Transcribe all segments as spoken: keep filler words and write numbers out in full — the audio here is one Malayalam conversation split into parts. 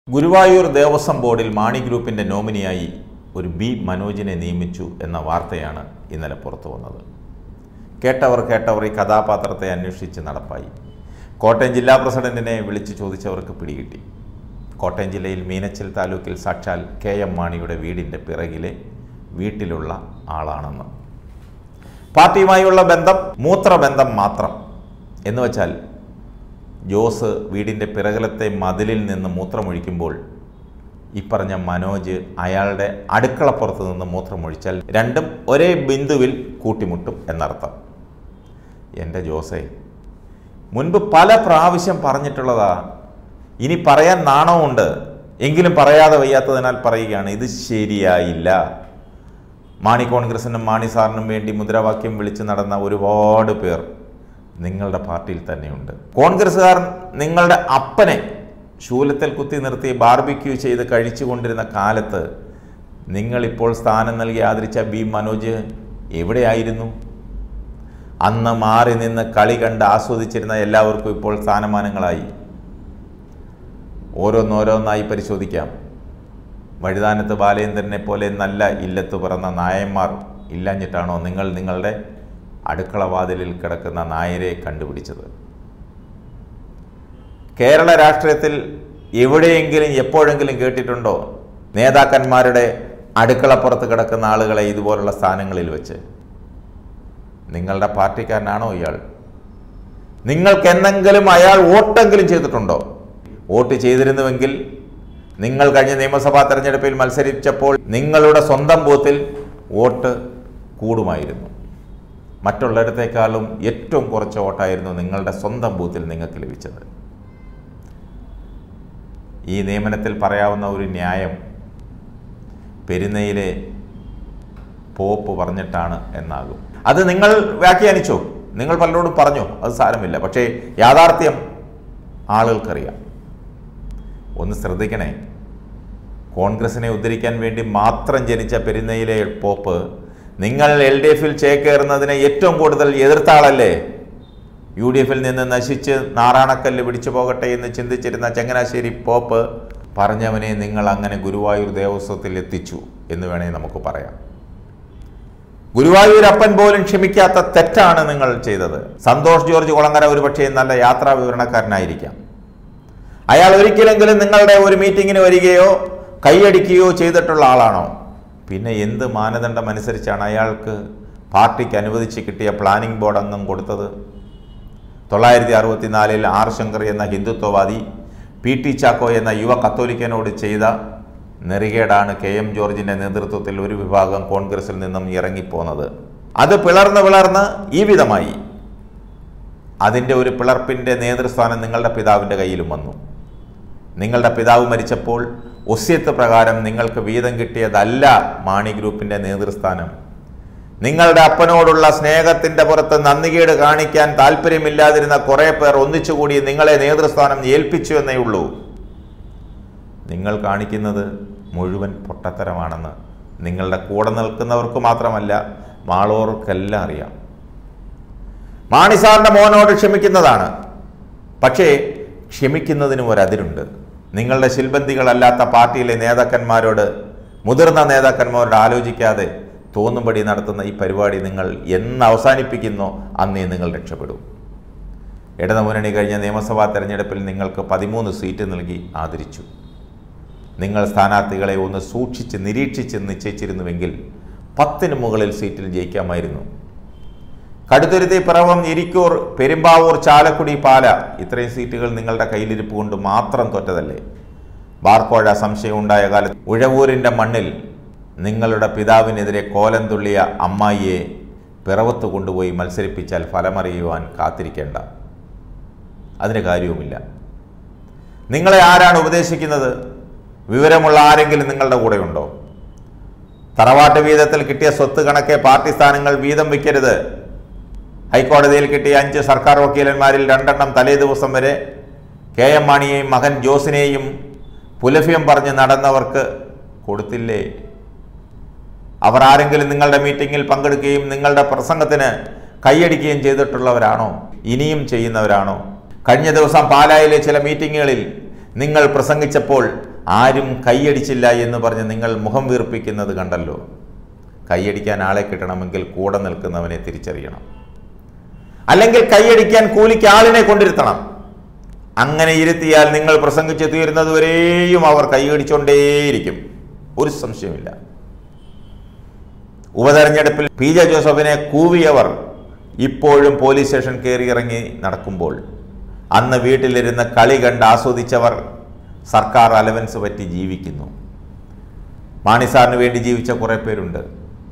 ഗുരുവായൂർ ദേവസ്വം ബോർഡിൽ മാണി ഗ്രൂപ്പിന്റെ നോമിനിയായി ഒരു ബി മനോജിനെ നിയമിച്ചു എന്ന വാർത്തയാണ് ഇന്നലെ പുറത്തു വന്നത്. കേട്ടവർ കേട്ടവർ ഈ കഥാപാത്രത്തെ അന്വേഷിച്ച് നടപ്പായി. കോട്ടയം ജില്ലാ പ്രസിഡന്റിനെ വിളിച്ചു ചോദിച്ചവർക്ക് പിടികിട്ടി. കോട്ടയം ജില്ലയിൽ മീനച്ചിൽ താലൂക്കിൽ സാക്ഷാൽ കെ എം മാണിയുടെ വീടിൻ്റെ പിറകിലെ വീട്ടിലുള്ള ആളാണെന്ന്. പാർട്ടിയുമായുള്ള ബന്ധം മൂത്രബന്ധം മാത്രം എന്ന് വച്ചാൽ ജോസ് വീടിൻ്റെ പിറകിലത്തെ മതിലിൽ നിന്ന് മൂത്രമൊഴിക്കുമ്പോൾ ഈ പറഞ്ഞ മനോജ് അയാളുടെ അടുക്കളപ്പുറത്ത് നിന്ന് മൂത്രമൊഴിച്ചാൽ രണ്ടും ഒരേ ബിന്ദുവിൽ കൂട്ടിമുട്ടും എന്നർത്ഥം. എൻ്റെ ജോസേ, മുൻപ് പല പ്രാവശ്യം പറഞ്ഞിട്ടുള്ളതാ. ഇനി പറയാൻ നാണമുണ്ട്, എങ്കിലും പറയാതെ വയ്യാത്തതിനാൽ പറയുകയാണ്. ഇത് ശരിയായില്ല. മാണി കോൺഗ്രസിനും മാണി സാറിനും വേണ്ടി മുദ്രാവാക്യം വിളിച്ച് നടന്ന ഒരുപാട് പേർ നിങ്ങളുടെ പാർട്ടിയിൽ തന്നെയുണ്ട്. കോൺഗ്രസ്സുകാർ നിങ്ങളുടെ അപ്പനെ ശൂലത്തിൽ കുത്തി നിർത്തി ബാർബിക്യൂ ചെയ്ത് കഴിച്ചു കൊണ്ടിരുന്ന കാലത്ത് നിങ്ങളിപ്പോൾ സ്ഥാനം നൽകി ആദരിച്ച ബി മനോജ് എവിടെയായിരുന്നു? അന്ന് മാറി നിന്ന് കളി കണ്ട് ആസ്വദിച്ചിരുന്ന എല്ലാവർക്കും ഇപ്പോൾ സ്ഥാനമാനങ്ങളായി. ഓരോന്നോരോന്നായി പരിശോധിക്കാം. വഴുതാനത്ത് ബാലേന്ദ്രനെ പോലെ നല്ല ഇല്ലത്ത് പിറന്ന നായന്മാർ ഇല്ലാഞ്ഞിട്ടാണോ നിങ്ങൾ നിങ്ങളുടെ അടുക്കളവാതിലിൽ കിടക്കുന്ന നായരെ കണ്ടുപിടിച്ചത്? കേരള രാഷ്ട്രീയത്തിൽ എവിടെയെങ്കിലും എപ്പോഴെങ്കിലും കേട്ടിട്ടുണ്ടോ നേതാക്കന്മാരുടെ അടുക്കളപ്പുറത്ത് കിടക്കുന്ന ആളുകളെ ഇതുപോലുള്ള സ്ഥാനങ്ങളിൽ വെച്ച്? നിങ്ങളുടെ പാർട്ടിക്കാരനാണോ ഇയാൾ? നിങ്ങൾക്ക് എന്തെങ്കിലും അയാൾ വോട്ടെങ്കിലും ചെയ്തിട്ടുണ്ടോ? വോട്ട് ചെയ്തിരുന്നുവെങ്കിൽ നിങ്ങൾ കഴിഞ്ഞ നിയമസഭാ തെരഞ്ഞെടുപ്പിൽ മത്സരിച്ചപ്പോൾ നിങ്ങളുടെ സ്വന്തം ബൂത്തിൽ വോട്ട് കൂടുമായിരുന്നു. മറ്റുള്ളിടത്തേക്കാളും ഏറ്റവും കുറച്ച് വോട്ടായിരുന്നു നിങ്ങളുടെ സ്വന്തം ബൂത്തിൽ നിങ്ങൾക്ക് ലഭിച്ചത്. ഈ നിയമനത്തിൽ പറയാവുന്ന ഒരു ന്യായം പെരുന്നയിലെ പോപ്പ് പറഞ്ഞിട്ടാണ് എന്നാകും. അത് നിങ്ങൾ വ്യാഖ്യാനിച്ചോ? നിങ്ങൾ പലരോടും പറഞ്ഞോ? അത് സാരമില്ല. പക്ഷേ യാഥാർത്ഥ്യം ആളുകൾക്കറിയാം. ഒന്ന് ശ്രദ്ധിക്കണേ. കോൺഗ്രസിനെ ഉദ്ധരിക്കാൻ വേണ്ടി മാത്രം ജനിച്ച പെരുന്നയിലെ പോപ്പ് നിങ്ങൾ എൽ ഡി എഫിൽ ചേക്കേറുന്നതിനെ ഏറ്റവും കൂടുതൽ എതിർത്ത ആളല്ലേ? യു ഡി എഫിൽ നിന്ന് നശിച്ച് നാറാണക്കല്ല് പിടിച്ചു പോകട്ടെ എന്ന് ചിന്തിച്ചിരുന്ന ചങ്ങനാശ്ശേരി പോപ്പ് പറഞ്ഞവനെ നിങ്ങൾ അങ്ങനെ ഗുരുവായൂർ ദേവസ്വത്തിൽ എത്തിച്ചു എന്ന് വേണേ നമുക്ക് പറയാം. ഗുരുവായൂരപ്പൻ പോലും ക്ഷമിക്കാത്ത തെറ്റാണ് നിങ്ങൾ ചെയ്തത്. സന്തോഷ് ജോർജ് കുളങ്ങര ഒരുപക്ഷെ നല്ല യാത്രാ വിവരണക്കാരനായിരിക്കാം. അയാൾ ഒരിക്കലെങ്കിലും നിങ്ങളുടെ ഒരു മീറ്റിങ്ങിന് വരികയോ കൈയടിക്കുകയോ ചെയ്തിട്ടുള്ള ആളാണോ? പിന്നെ എന്ത് മാനദണ്ഡം അനുസരിച്ചാണ് അയാൾക്ക് പാർട്ടിക്ക് അനുവദിച്ച് കിട്ടിയ പ്ലാനിംഗ് ബോർഡ് അംഗം കൊടുത്തത്? തൊള്ളായിരത്തി അറുപത്തിനാലിൽ ആർ ശങ്കർ എന്ന ഹിന്ദുത്വവാദി പി ടി ചാക്കോ എന്ന യുവ കത്തോലിക്കനോട് ചെയ്ത നെറികേടാണ് കെ എം ജോർജിൻ്റെ നേതൃത്വത്തിൽ ഒരു വിഭാഗം കോൺഗ്രസിൽ നിന്നും ഇറങ്ങിപ്പോന്നത്. അത് പിളർന്ന് പിളർന്ന് ഈ വിധമായി. അതിൻ്റെ ഒരു പിളർപ്പിൻ്റെ നേതൃസ്ഥാനം നിങ്ങളുടെ പിതാവിൻ്റെ കയ്യിലും വന്നു. നിങ്ങളുടെ പിതാവ് മരിച്ചപ്പോൾ ഒസ്യത്ത് പ്രകാരം നിങ്ങൾക്ക് വീതം കിട്ടിയതല്ല മാണി ഗ്രൂപ്പിൻ്റെ നേതൃസ്ഥാനം. നിങ്ങളുടെ അപ്പനോടുള്ള സ്നേഹത്തിൻ്റെ പുറത്ത് നന്ദികേട് കാണിക്കാൻ താല്പര്യമില്ലാതിരുന്ന കുറേ പേർ ഒന്നിച്ചുകൂടി നിങ്ങളെ നേതൃസ്ഥാനം ഏൽപ്പിച്ചു എന്നേ ഉള്ളൂ. നിങ്ങൾ കാണിക്കുന്നത് മുഴുവൻ പൊട്ടത്തരമാണെന്ന് നിങ്ങളുടെ കൂടെ നിൽക്കുന്നവർക്ക് മാത്രമല്ല, മാളോർക്കെല്ലാം അറിയാം. മാണി സാറിൻ്റെ മോനോട് ക്ഷമിക്കുന്നതാണ്. പക്ഷേ ക്ഷമിക്കുന്നതിനും ഒരതിരുണ്ട്. നിങ്ങളുടെ ശിൽബന്ധികളല്ലാത്ത പാർട്ടിയിലെ നേതാക്കന്മാരോട്, മുതിർന്ന നേതാക്കന്മാരോട് ആലോചിക്കാതെ തോന്നുംപടി നടത്തുന്ന ഈ പരിപാടി നിങ്ങൾ എന്ന് അവസാനിപ്പിക്കുന്നോ അന്നേ നിങ്ങൾ രക്ഷപ്പെടും. ഇടതുമുന്നണി കഴിഞ്ഞ നിയമസഭാ തെരഞ്ഞെടുപ്പിൽ നിങ്ങൾക്ക് പതിമൂന്ന് സീറ്റ് നൽകി ആദരിച്ചു. നിങ്ങൾ സ്ഥാനാർത്ഥികളെ ഒന്ന് സൂക്ഷിച്ച് നിരീക്ഷിച്ച് നിശ്ചയിച്ചിരുന്നുവെങ്കിൽ പത്തിന് മുകളിൽ സീറ്റിൽ ജയിക്കാമായിരുന്നു. കടുത്തുരുത്തി, പിറവം, ഇരിക്കൂർ, പെരുമ്പാവൂർ, ചാലക്കുടി, പാല ഇത്രയും സീറ്റുകൾ നിങ്ങളുടെ കയ്യിലിരിപ്പ് കൊണ്ട് മാത്രം തോറ്റതല്ലേ? ബാർക്കോഴ സംശയം ഉണ്ടായ കാലത്ത് ഉഴവൂരിൻ്റെ മണ്ണിൽ നിങ്ങളുടെ പിതാവിനെതിരെ കോലം തുള്ളിയ അമ്മായിയെ പിറവത്ത് കൊണ്ടുപോയി മത്സരിപ്പിച്ചാൽ ഫലമറിയുവാൻ കാത്തിരിക്കേണ്ട. അതിന് കാര്യവുമില്ല. നിങ്ങളെ ആരാണ് ഉപദേശിക്കുന്നത്? വിവരമുള്ള ആരെങ്കിലും നിങ്ങളുടെ കൂടെയുണ്ടോ? തറവാട്ട് വീതത്തിൽ കിട്ടിയ സ്വത്ത് കണക്കെ പാർട്ടി സ്ഥാനങ്ങൾ വീതം വയ്ക്കരുത്. ഹൈക്കോടതിയിൽ കിട്ടിയ അഞ്ച് സർക്കാർ വക്കീലന്മാരിൽ രണ്ടെണ്ണം തലേ ദിവസം വരെ കെ എം മാണിയെയും മകൻ ജോസിനെയും പുലഭ്യം പറഞ്ഞ് നടന്നവർക്ക് കൊടുത്തില്ലേ? അവർ ആരെങ്കിലും നിങ്ങളുടെ മീറ്റിങ്ങിൽ പങ്കെടുക്കുകയും നിങ്ങളുടെ പ്രസംഗത്തിന് കൈയടിക്കുകയും ചെയ്തിട്ടുള്ളവരാണോ? ഇനിയും ചെയ്യുന്നവരാണോ? കഴിഞ്ഞ ദിവസം പാലായിലെ ചില മീറ്റിങ്ങുകളിൽ നിങ്ങൾ പ്രസംഗിച്ചപ്പോൾ ആരും കൈയടിച്ചില്ല എന്ന് പറഞ്ഞ് നിങ്ങൾ മുഖം വീർപ്പിക്കുന്നത് കണ്ടല്ലോ. കൈയടിക്കാൻ ആളെ കിട്ടണമെങ്കിൽ കൂടെ നിൽക്കുന്നവനെ തിരിച്ചറിയണം, അല്ലെങ്കിൽ കൈയടിക്കാൻ കൂലിക്ക് ആളിനെ കൊണ്ടിരുത്തണം. അങ്ങനെ ഇരുത്തിയാൽ നിങ്ങൾ പ്രസംഗിച്ച് തീരുന്നതുവരെയും അവർ കൈയടിച്ചുകൊണ്ടേയിരിക്കും, ഒരു സംശയമില്ല. ഉപതെരഞ്ഞെടുപ്പിൽ പി ജെ ജോസഫിനെ കൂവിയവർ ഇപ്പോഴും പോലീസ് സ്റ്റേഷൻ കയറി ഇറങ്ങി നടക്കുമ്പോൾ അന്ന് വീട്ടിലിരുന്ന് കളി കണ്ട് ആസ്വദിച്ചവർ സർക്കാർ അലവൻസ് പറ്റി ജീവിക്കുന്നു. മാണിസാറിന് വേണ്ടി ജീവിച്ച കുറേ പേരുണ്ട്.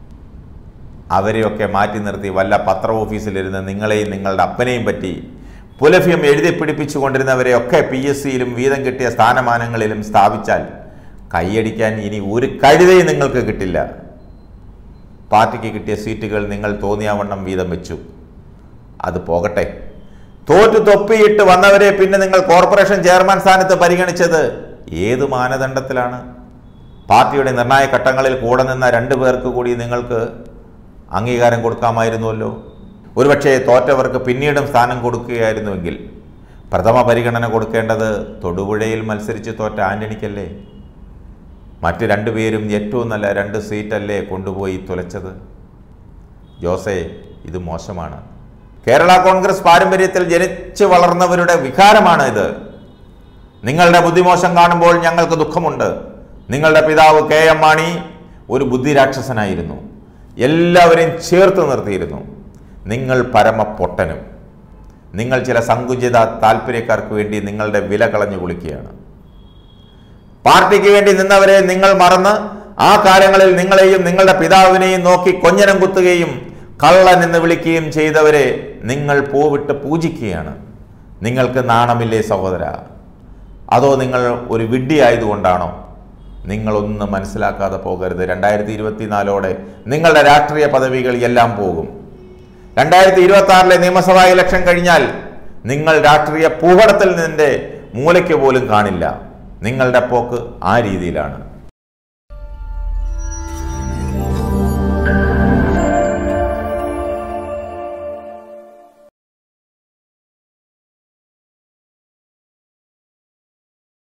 അവരെയൊക്കെ മാറ്റി നിർത്തി വല്ല പത്ര ഓഫീസിലിരുന്ന് നിങ്ങളെയും നിങ്ങളുടെ അപ്പനെയും പറ്റി പുലഭ്യം എഴുതി പിടിപ്പിച്ചുകൊണ്ടിരുന്നവരെയൊക്കെ പി എസ് സിയിലും വീതം കിട്ടിയ സ്ഥാനമാനങ്ങളിലും സ്ഥാപിച്ചാൽ കൈയടിക്കാൻ ഇനി ഒരു കഴുതയും നിങ്ങൾക്ക് കിട്ടില്ല. പാർട്ടിക്ക് കിട്ടിയ സീറ്റുകൾ നിങ്ങൾ തോന്നിയാവണ്ണം വീതം വെച്ചു, അത് പോകട്ടെ. തോറ്റു തൊപ്പിയിട്ട് വന്നവരെ പിന്നെ നിങ്ങൾ കോർപ്പറേഷൻ ചെയർമാൻ സ്ഥാനത്ത് പരിഗണിച്ചത് ഏത് മാനദണ്ഡത്തിലാണ്? പാർട്ടിയുടെ നിർണായക ഘട്ടങ്ങളിൽ കൂടെ നിന്ന രണ്ടു പേർക്ക് കൂടി നിങ്ങൾക്ക് അംഗീകാരം കൊടുക്കാമായിരുന്നുവല്ലോ. ഒരുപക്ഷെ തോറ്റവർക്ക് പിന്നീടും സ്ഥാനം കൊടുക്കുകയായിരുന്നുവെങ്കിൽ പ്രഥമ പരിഗണന കൊടുക്കേണ്ടത് തൊടുപുഴയിൽ മത്സരിച്ച് തോറ്റ ആന്റണിക്കല്ലേ? മറ്റ് രണ്ടുപേരും ഏറ്റവും നല്ല രണ്ട് സീറ്റല്ലേ കൊണ്ടുപോയി തുലച്ചത്? ജോസേ, ഇത് മോശമാണ്. കേരള കോൺഗ്രസ് പാരമ്പര്യത്തിൽ ജനിച്ചു വളർന്നവരുടെ വികാരമാണ് ഇത്. നിങ്ങളുടെ ബുദ്ധിമോശം കാണുമ്പോൾ ഞങ്ങൾക്ക് ദുഃഖമുണ്ട്. നിങ്ങളുടെ പിതാവ് കെ എം മാണി ഒരു ബുദ്ധിരാക്ഷസനായിരുന്നു, എല്ലാവരെയും ചേർത്ത് നിർത്തിയിരുന്നു. നിങ്ങൾ പരമ പൊട്ടനും. നിങ്ങൾ ചില സങ്കുചിത താല്പര്യക്കാർക്ക് വേണ്ടി നിങ്ങളുടെ വില കളഞ്ഞു കുളിക്കുകയാണ്. പാർട്ടിക്ക് വേണ്ടി നിന്നവരെ നിങ്ങൾ മറന്ന് ആ കാലങ്ങളിൽ നിങ്ങളെയും നിങ്ങളുടെ പിതാവിനെയും നോക്കി കൊഞ്ഞനം കുത്തുകയും കള്ളൻ എന്ന് വിളിക്കുകയും ചെയ്തവരെ നിങ്ങൾ പൂവിട്ട് പൂജിക്കുകയാണ്. നിങ്ങൾക്ക് നാണമില്ലേ സഹോദര? അതോ നിങ്ങൾ ഒരു വിഡ്ഢിയായതുകൊണ്ടാണോ? നിങ്ങളൊന്നും മനസ്സിലാക്കാതെ പോകരുത്. രണ്ടായിരത്തി ഇരുപത്തിനാലോടെ നിങ്ങളുടെ രാഷ്ട്രീയ പദവികൾ എല്ലാം പോകും. രണ്ടായിരത്തി ഇരുപത്തി ആറിലെ നിയമസഭാ ഇലക്ഷൻ കഴിഞ്ഞാൽ നിങ്ങൾ രാഷ്ട്രീയ ഭൂപടത്തിൽ നിന്റെ മൂലയ്ക്ക് പോലും കാണില്ല. നിങ്ങളുടെ പോക്ക് ആ രീതിയിലാണ്.